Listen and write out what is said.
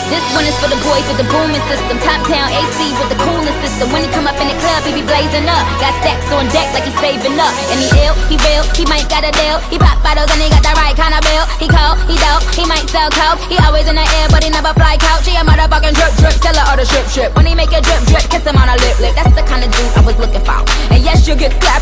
This one is for the boys with the booming system. Top down AC with the cooling system. When he come up in the club, he be blazing up. Got stacks on deck like he's saving up. And he ill, he real, he might got a deal. He pop bottles and he got the right kind of bill. He cold, he dope, he might sell coke. He always in the air, but he never fly couch. He a motherfucking drip drip, seller of the ship ship. When he make a drip drip, kiss him on a lip lip. That's the kind of dude I was looking for. And yes, you'll get slapped